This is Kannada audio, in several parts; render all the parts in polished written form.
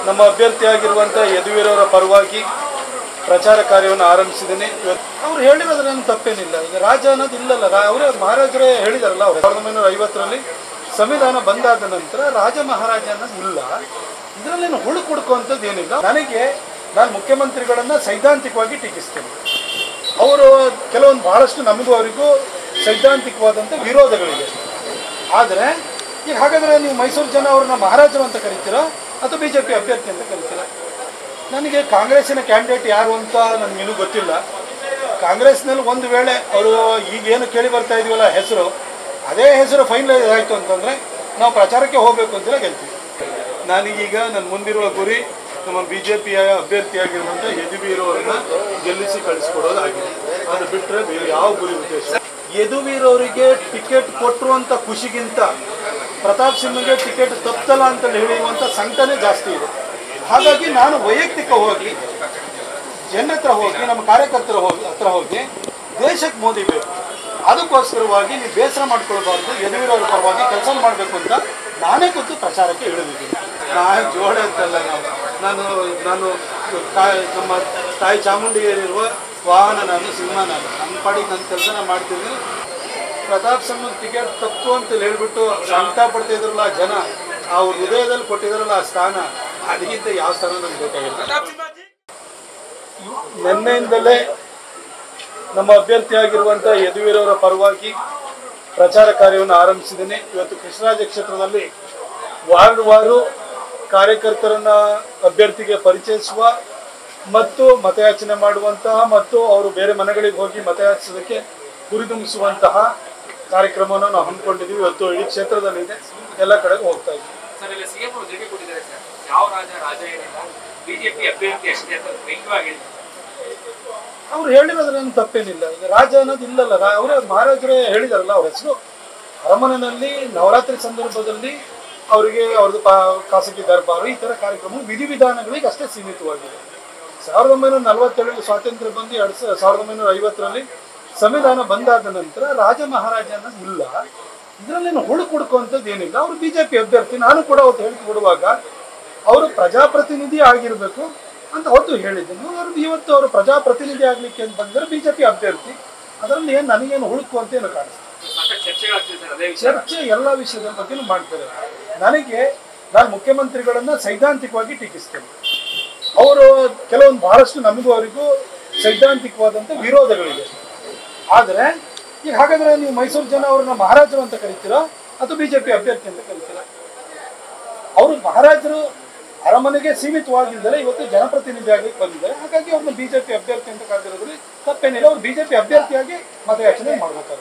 ನಮ್ಮ ಅಭ್ಯರ್ಥಿಯಾಗಿರುವಂಥ ಯದುವೀರವರ ಪರವಾಗಿ ಪ್ರಚಾರ ಕಾರ್ಯವನ್ನು ಆರಂಭಿಸಿದ್ದೀನಿ. ಅವ್ರು ಹೇಳಿರೋದ್ರೇನು ತಪ್ಪೇನಿಲ್ಲ. ಈಗ ರಾಜ ಅನ್ನೋದು ಇಲ್ಲಲ್ಲ, ಅವರೇ ಮಹಾರಾಜರೇ ಹೇಳಿದಾರಲ್ಲ. ಅವರು 1950ರಲ್ಲಿ ಸಂವಿಧಾನ ಬಂದಾದ ನಂತರ ರಾಜ ಮಹಾರಾಜ ಅನ್ನೋದು ಇಲ್ಲ. ಇದರಲ್ಲೇನು ಹುಡುಕುವಂಥದ್ದು ಏನಿಲ್ಲ. ನಾನು ಮುಖ್ಯಮಂತ್ರಿಗಳನ್ನು ಸೈದ್ಧಾಂತಿಕವಾಗಿ ಟೀಕಿಸ್ತೇನೆ. ಅವರು ಕೆಲವೊಂದು ಬಹಳಷ್ಟು ನಮಗೂ ಅವರಿಗೂ ಸೈದ್ಧಾಂತಿಕವಾದಂಥ ವಿರೋಧಗಳಿವೆ. ಆದರೆ ಈಗ ಹಾಗಾದರೆ ನೀವು ಮೈಸೂರು ಜನ ಅವ್ರನ್ನ ಮಹಾರಾಜರು ಅಂತ ಕರಿತೀರಾ ಅಥವಾ BJP ಅಭ್ಯರ್ಥಿ ಅಂತ ಕರಿತೀರಾ? ನನಗೆ ಕಾಂಗ್ರೆಸ್ಸಿನ ಕ್ಯಾಂಡಿಡೇಟ್ ಯಾರು ಅಂತ ನನಗೇನು ಗೊತ್ತಿಲ್ಲ. ಕಾಂಗ್ರೆಸ್ನಲ್ಲಿ ಒಂದು ವೇಳೆ ಅವರು ಈಗೇನು ಕೇಳಿ ಬರ್ತಾ ಇದೀವಲ್ಲ ಹೆಸರು, ಅದೇ ಹೆಸರು ಫೈನಲೈಸ್ ಆಯಿತು ಅಂತಂದರೆ ನಾವು ಪ್ರಚಾರಕ್ಕೆ ಹೋಗಬೇಕು ಅಂತಲೇ ಗೆಲ್ತೀವಿ. ನನಗೀಗ ನನ್ನ ಮುಂದಿರುವ ಗುರಿ ನಮ್ಮ BJPಯ ಅಭ್ಯರ್ಥಿಯಾಗಿರುವಂಥ ಯದುವೀರವರನ್ನ ಗೆಲ್ಲಿಸಿ ಕಳಿಸ್ಕೊಡೋದಾಗಿದೆ. ಅದು ಬಿಟ್ಟರೆ ಬೇರೆ ಯಾವ ಗುರಿ ಉದ್ದೇಶ. ಯದುವೀರವರಿಗೆ ಟಿಕೆಟ್ ಕೊಟ್ಟರುವಂಥ ಖುಷಿಗಿಂತ ಪ್ರತಾಪ್ ಸಿಂಹಗೆ ಟಿಕೆಟ್ ತಪ್ಪಲ್ಲ ಅಂತ ಹೇಳುವಂಥ ಸಂಕಟನೇ ಜಾಸ್ತಿ ಇದೆ. ಹಾಗಾಗಿ ನಾನು ವೈಯಕ್ತಿಕ ಹೋಗಿ ಜನರ ಹತ್ರ ಹೋಗಿ ನಮ್ಮ ಕಾರ್ಯಕರ್ತರ ಹತ್ರ ಹೋಗಿ ದೇಶಕ್ಕೆ ಮೋದಿ ಬೇಕು, ಅದಕ್ಕೋಸ್ಕರವಾಗಿ ನೀವು ಬೇಸರ ಮಾಡ್ಕೊಳ್ಬಾರ್ದು, ಯದುವೀರವರ ಪರವಾಗಿ ಕೆಲಸ ಮಾಡಬೇಕು ಅಂತ ನಾನೇ ಕೂತು ಪ್ರಚಾರಕ್ಕೆ ಇಳಿದಿದ್ದೀನಿ. ನಾನು ಜೋಡ ಅಂತಲ್ಲ, ನಾನು ನಮ್ಮ ತಾಯಿ ಚಾಮುಂಡಿಯಲ್ಲಿರುವ ವಾಹನ, ನಾನು ಸಿಂಹ, ನನ್ನ ಪಾಡಿಗೆ ನನ್ನ ಕೆಲಸನ ಮಾಡ್ತಿದ್ದೀನಿ. ಪ್ರತಾಪ್ ಸಿಂಹ ಟಿಕೆಟ್ ತಪ್ಪು ಅಂತ ಹೇಳ್ಬಿಟ್ಟು ಸಂಕಟ ಪಡ್ತಾ ಇದ್ರಲ್ಲ ಜನ, ಅವ್ರ ಹೃದಯದಲ್ಲಿ ಕೊಟ್ಟಿದ್ರಲ್ಲ ಆ ಸ್ಥಾನ, ಅದಕ್ಕಿಂತ ಯಾವ ಸ್ಥಾನ ನಮ್ಗೆ ಬೇಕಾಗಿಲ್ಲ. ನಿನ್ನೆಯಿಂದಲೇ ನಮ್ಮ ಅಭ್ಯರ್ಥಿಯಾಗಿರುವಂಥ ಯದುವೀರವರ ಪರವಾಗಿ ಪ್ರಚಾರ ಕಾರ್ಯವನ್ನು ಆರಂಭಿಸಿದ್ದೀನಿ. ಇವತ್ತು ಕೃಷ್ಣರಾಜ ಕ್ಷೇತ್ರದಲ್ಲಿ ವಾರ್ಡ್ ಕಾರ್ಯಕರ್ತರನ್ನ ಅಭ್ಯರ್ಥಿಗೆ ಪರಿಚಯಿಸುವ ಮತ್ತು ಮತಯಾಚನೆ ಮಾಡುವಂತಹ ಮತ್ತು ಅವರು ಬೇರೆ ಮನೆಗಳಿಗೆ ಹೋಗಿ ಮತಯಾಚಿಸೋದಕ್ಕೆ ಹುರಿದುಂಬಿಸುವಂತಹ ಕಾರ್ಯಕ್ರಮವನ್ನು ನಾವು ಹಮ್ಮಿಕೊಂಡಿದ್ದೀವಿ. ಇವತ್ತು ಇಡೀ ಕ್ಷೇತ್ರದಲ್ಲಿದೆ, ಎಲ್ಲ ಕಡೆಗೂ ಹೋಗ್ತಾ ಇದ್ದೀವಿ. ಅವ್ರು ಹೇಳಿರೋದ್ರೇನು ತಪ್ಪೇನಿಲ್ಲ. ಈಗ ರಾಜ ಅನ್ನೋದು ಇಲ್ಲಲ್ಲ, ಅವರೇ ಮಹಾರಾಜರೇ ಹೇಳಿದಾರಲ್ಲ. ಅವ್ರ ಹೆಸರು ಅರಮನೆಯಲ್ಲಿ ನವರಾತ್ರಿ ಸಂದರ್ಭದಲ್ಲಿ ಅವರಿಗೆ ಅವ್ರದ್ದು ಖಾಸಗಿ ದರ್ಬಾರು, ಈ ಥರ ಕಾರ್ಯಕ್ರಮ ವಿಧಿವಿಧಾನಗಳಿಗೆ ಅಷ್ಟೇ ಸೀಮಿತವಾಗಿದೆ. 1947 ಸ್ವಾತಂತ್ರ್ಯ ಬಂದು 1950ರಲ್ಲಿ ಸಂವಿಧಾನ ಬಂದಾದ ನಂತರ ರಾಜ ಮಹಾರಾಜ ಅನ್ನೋದು ಇಲ್ಲ. ಇದರಲ್ಲೇನು ಹುಡುಕುವಂಥದ್ದು ಏನಿಲ್ಲ. ಅವರು BJP ಅಭ್ಯರ್ಥಿ. ನಾನು ಕೂಡ ಅವತ್ತು ಹೇಳಿಕೆ ಕೊಡುವಾಗ ಅವರು ಪ್ರಜಾಪ್ರತಿನಿಧಿ ಆಗಿರಬೇಕು ಅಂತ ಅವತ್ತು ಹೇಳಿದ್ದೀನಿ. ಇವತ್ತು ಅವರು ಪ್ರಜಾಪ್ರತಿನಿಧಿ ಆಗಲಿಕ್ಕೆ ಅಂತ ಬಂದರೆ BJP ಅಭ್ಯರ್ಥಿ. ಅದರಲ್ಲಿ ಏನು ನನಗೇನು ಹುಡುಕುವಂತ ಏನು ಕಾಣಿಸ್ತದೆ. ಚರ್ಚೆ ಎಲ್ಲ ವಿಷಯದ ಬಗ್ಗೆನೂ ಮಾಡ್ತಾರೆ. ನಾನು ಮುಖ್ಯಮಂತ್ರಿಗಳನ್ನು ಸೈದ್ಧಾಂತಿಕವಾಗಿ ಟೀಕಿಸ್ತೇನೆ. ಅವರು ಕೆಲವೊಂದು ಬಹಳಷ್ಟು ನಮಗೂ ಅವರಿಗೂ ಸೈದ್ಧಾಂತಿಕವಾದಂಥ ವಿರೋಧಗಳಿವೆ. ಆದರೆ ಈಗ ಹಾಗಾದರೆ ನೀವು ಮೈಸೂರು ಜನ ಅವ್ರನ್ನ ಮಹಾರಾಜರು ಅಂತ ಕರಿತೀರಾ ಅಥವಾ BJP ಅಭ್ಯರ್ಥಿ ಅಂತ ಕರಿತೀರಾ? ಅವರು ಮಹಾರಾಜರು ಅರಮನೆಗೆ ಸೀಮಿತವಾಗಿಲ್ಲದೆ ಇವತ್ತು ಜನಪ್ರತಿನಿಧಿ ಆಗಲಿಕ್ಕೆ ಬಂದಿದ್ದಾರೆ. ಹಾಗಾಗಿ ಅವ್ರನ್ನ BJP ಅಭ್ಯರ್ಥಿ ಅಂತ ಕರೆದಿರೋದ್ರಲ್ಲಿ ತಪ್ಪೇನಿಲ್ಲ. ಅವ್ರು BJP ಅಭ್ಯರ್ಥಿಯಾಗಿ ಮತಯಾಚನೆ ಮಾಡಬೇಕಾಗುತ್ತೆ.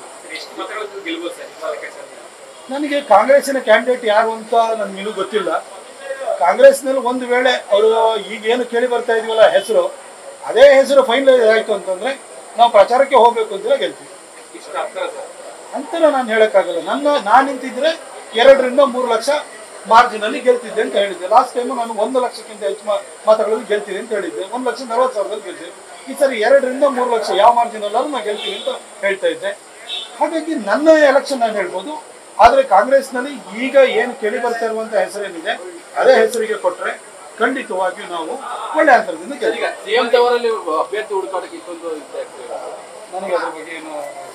ನನಗೆ ಕಾಂಗ್ರೆಸ್ಸಿನ ಕ್ಯಾಂಡಿಡೇಟ್ ಯಾರು ಅಂತ ನನಗೇನು ಗೊತ್ತಿಲ್ಲ. ಕಾಂಗ್ರೆಸ್ನಲ್ಲಿ ಒಂದು ವೇಳೆ ಅವರು ಈಗೇನು ಕೇಳಿ ಬರ್ತಾ ಇದೀವಲ್ಲ ಹೆಸರು, ಅದೇ ಹೆಸರು ಫೈನಲೈಸ್ ಆಯಿತು ಅಂತಂದರೆ ನಾವು ಪ್ರಚಾರಕ್ಕೆ ಹೋಗಬೇಕು ಅಂತಲೇ ಗೆಲ್ತೀವಿ. ಅಂತರ ನಾನು ಹೇಳೋಕ್ಕಾಗಲ್ಲ. ನಾನು ನಿಂತಿದ್ರೆ 2-3 ಲಕ್ಷ ಮಾರ್ಜಿನಲ್ಲಿ ಗೆಲ್ತಿದ್ದೆ ಅಂತ ಹೇಳಿದ್ದೆ. ಲಾಸ್ಟ್ ಟೈಮು ನಾನು 1 ಲಕ್ಷಕ್ಕಿಂತ ಹೆಚ್ಚು ಮತಗಳಲ್ಲಿ ಗೆಲ್ತೀನಿ ಅಂತ ಹೇಳಿದ್ದೆ. 1,40,000 ಗೆಲ್ತೀನಿ. ಈ ಸರಿ 2-3 ಲಕ್ಷ ಯಾವ ಮಾರ್ಜಿನಲ್ಲಾದ್ರೂ ನಾನು ಗೆಲ್ತೀನಿ ಅಂತ ಹೇಳ್ತಾ ಇದ್ದೆ. ಹಾಗಾಗಿ ನನ್ನ ಎಲೆಕ್ಷನ್ ನಾನು ಹೇಳ್ಬೋದು. ಆದರೆ ಕಾಂಗ್ರೆಸ್ನಲ್ಲಿ ಈಗ ಏನು ಕೇಳಿ ಬರ್ತಾ ಇರುವಂಥ ಹೆಸರೇನಿದೆ ಅದೇ ಹೆಸರಿಗೆ ಕೊಟ್ಟರೆ ಖಂಡಿತವಾಗಿಯೂ ನಾವು ಒಳ್ಳೆ ಅಂತರದಿಂದ ಗೆಲ್ತೀವಿ. ನನಗೆ ಅದ್ರ ಬಗ್ಗೆ ಏನು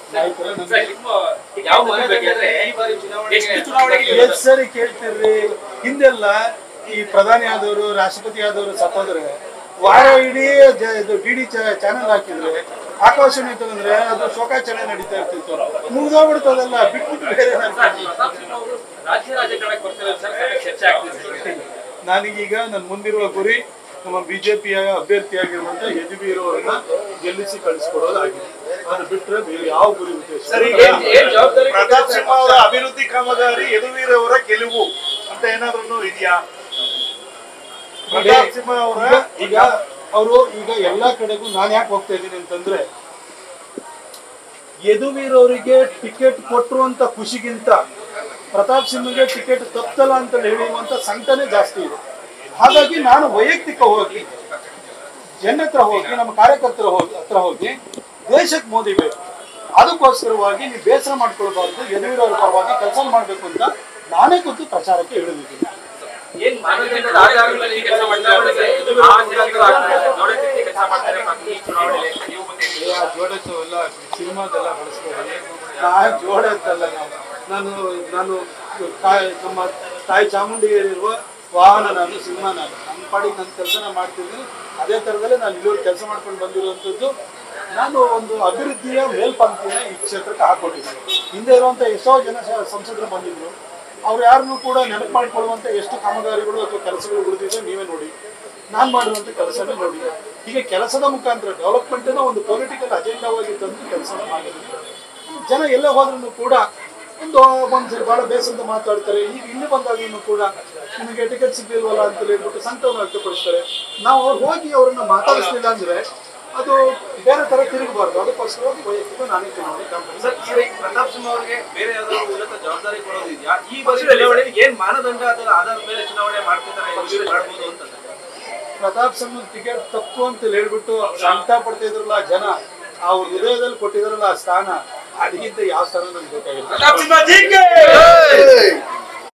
ಎಷ್ಟು ಸರಿ ಕೇಳ್ತಿರ್ರಿ. ಹಿಂದೆಲ್ಲ ಈ ಪ್ರಧಾನಿ ಆದವರು, ರಾಷ್ಟ್ರಪತಿ ಆದವರು ಸತ್ತೋದ್ರೆ ವಾರ ಇಡೀ ಇದು DD ಚಾನೆಲ್ ಹಾಕಿದ್ರೆ, ಆಕಾಶವಾಣಿ ತಗೊಂಡ್ರೆ ಅದು ಶೋಕಾಚರಣೆ ನಡೀತಾ ಇರ್ತಿತ್ತು. ಮುಗಿದೋಗ್ಬಿಡ್ತದಲ್ಲ, ಬಿಟ್ಬಿಟ್ಟು ಬೇರೆ. ನನಗೀಗ ನನ್ನ ಮುಂದಿರುವ ಗುರಿ ನಮ್ಮ BJPಯ ಅಭ್ಯರ್ಥಿಯಾಗಿರುವಂಥ ಯದುವೀರವರನ್ನ ಗೆಲ್ಲಿಸಿ ಕಳಿಸ್ಕೊಡೋದಾಗಿದೆ. ಅದು ಬಿಟ್ಟರೆ ಬೇರೆ ಯಾವ ಗುರಿ ಉದ್ದೇಶ. ಪ್ರತಾಪ್ ಸಿಂಹ ಅವರ ಅಭಿವೃದ್ಧಿ ಕಾಮಗಾರಿ ಯದುವೀರವರ ಗೆಲುವು ಅಂತ ಏನಾದ್ರೂ ಇದೆಯಾ? ಪ್ರತಾಪ್ ಸಿಂಹ ಅವರ ಈಗ ಎಲ್ಲಾ ಕಡೆಗೂ ನಾನು ಯಾಕೆ ಹೋಗ್ತಾ ಇದ್ದೀನಿ ಅಂತಂದ್ರೆ, ಯದುವೀರವರಿಗೆ ಟಿಕೆಟ್ ಕೊಟ್ಟರುವಂತ ಖುಷಿಗಿಂತ ಪ್ರತಾಪ್ ಸಿಂಹಗೆ ಟಿಕೆಟ್ ತಪ್ಪಲ್ಲ ಅಂತ ಹೇಳುವಂತ ಸಂಕಟನೇ ಜಾಸ್ತಿ ಇದೆ. ಹಾಗಾಗಿ ನಾನು ವೈಯಕ್ತಿಕ ಹೋಗಿ ಜನರ ಹತ್ರ ಹೋಗಿ ನಮ್ಮ ಕಾರ್ಯಕರ್ತರ ಹತ್ರ ಹೋಗಿ ದೇಶಕ್ಕೆ ಮೋದಿ ಬೇಕು, ಅದಕ್ಕೋಸ್ಕರವಾಗಿ ನೀವು ಬೇಸರ ಮಾಡ್ಕೊಳ್ಬಾರ್ದು, ಯದುವೀರವರ ಪರವಾಗಿ ಕೆಲಸ ಮಾಡಬೇಕು ಅಂತ ನಾನೇ ಕೂತು ಪ್ರಚಾರಕ್ಕೆ ಇಳಿದಿದ್ದೀನಿ. ಏನ್ ಮಾನದಂಡದ ಆಧಾರದ ಮೇಲೆ ಈ ಕೆಲಸ ಮಾಡ್ತಾರೆ ಜೋಡೆತ್ತು ಎಲ್ಲ ಸಿನಿಮಾದೆಲ್ಲ ಬಳಸ್ಬೋದು. ಜೋಡೆತ್ತಲ್ಲ ನಾನು ನಮ್ಮ ತಾಯಿ ಚಾಮುಂಡಿಯಲ್ಲಿರುವ ವಾಹನ, ನಾನು ಸಿನಿಮಾ, ನನ್ನ ಪಾಡಿಗೆ ನನ್ನ ಕೆಲಸನ ಮಾಡ್ತಿದ್ದೀನಿ. ಅದೇ ಥರದಲ್ಲೇ ನಾನು ಇಲ್ಲಿವರೆಗೆ ಕೆಲಸ ಮಾಡ್ಕೊಂಡು ಬಂದಿರುವಂಥದ್ದು. ನಾನು ಒಂದು ಅಭಿವೃದ್ಧಿಯ ಮೇಲ್ಪಂಕ್ತಿನ ಈ ಕ್ಷೇತ್ರಕ್ಕೆ ಹಾಕ್ಕೊಟ್ಟಿದ್ದೀನಿ. ಹಿಂದೆ ಇರುವಂಥ ಎಷ್ಟೋ ಜನ ಸಂಸದರು ಬಂದಿದ್ರು, ಅವ್ರು ಯಾರನ್ನೂ ಕೂಡ ನೆನಪು ಮಾಡಿಕೊಳ್ಳುವಂಥ ಎಷ್ಟು ಕಾಮಗಾರಿಗಳು ಅಥವಾ ಕೆಲಸಗಳು ಉಳಿದಿದೆ ನೀವೇ ನೋಡಿ, ನಾನು ಮಾಡಿರುವಂಥ ಕೆಲಸನೇ ನೋಡಿ. ಹೀಗೆ ಕೆಲಸದ ಮುಖಾಂತರ ಡೆವಲಪ್ಮೆಂಟನ್ನ ಒಂದು ಪೊಲಿಟಿಕಲ್ ಅಜೆಂಡಾವಾಗಿ ತಂದು ಕೆಲಸ ಮಾಡಿದ್ದೀನಿ. ಜನ ಎಲ್ಲೇ ಹೋದ್ರೂ ಕೂಡ ಒಂದ್ಸರಿ ಭಾಳ ಬೇಸಂತ ಮಾತಾಡ್ತಾರೆ. ಈಗ ಇಲ್ಲಿ ಬಂದಾಗೂ ಕೂಡ ನಿಮಗೆ ಟಿಕೆಟ್ ಸಿಗ್ಲಿಲ್ವಲ್ಲ ಅಂತ ಹೇಳ್ಬಿಟ್ಟು ಸಂಕಟವನ್ನು ವ್ಯಕ್ತಪಡಿಸ್ತಾರೆ. ನಾವು ಅವ್ರು ಹೋಗಿ ಅವ್ರನ್ನ ಮಾತಾಡಿಸ್ಲಿಲ್ಲ ಅಂದ್ರೆ ಅದು ಬೇರೆ ತರ ತಿರುಗಬಾರ್ದು. ಅದಕ್ಕೋಸ್ಕರ ವೈಯಕ್ತಿಕ ನಾನೇ ಚುನಾವಣೆ ಪ್ರತಾಪ್ ಸಿಂಹ ಅವರಿಗೆ ಬೇರೆ ಯಾವ್ದಾದ್ರು ಉನ್ನತ ಜವಾಬ್ದಾರಿ ಕೊಡೋದಿದೆಯಾ? ಈ ಬಾರಿ ಏನ್ ಮಾನದಂಡ ಅದರ ಆಧಾರದ ಮೇಲೆ ಚುನಾವಣೆ ಮಾಡ್ಬೋದು ಅಂತ ಪ್ರತಾಪ್ ಸಿಂಹ ಟಿಕೆಟ್ ತಪ್ಪು ಅಂತ ಹೇಳ್ಬಿಟ್ಟು ಸಂಕಟ ಪಡ್ತಾ ಇದ್ರಲ್ಲ ಜನ, ಅವ್ರ ಹೃದಯದಲ್ಲಿ ಕೊಟ್ಟಿದ್ರಲ್ಲ ಆ ಸ್ಥಾನ, ಅದಕ್ಕಿಂತ ಯಾವ ಸ್ಥಾನ ನಮ್ಗೆ ಬೇಕಾಗಿಲ್ಲ.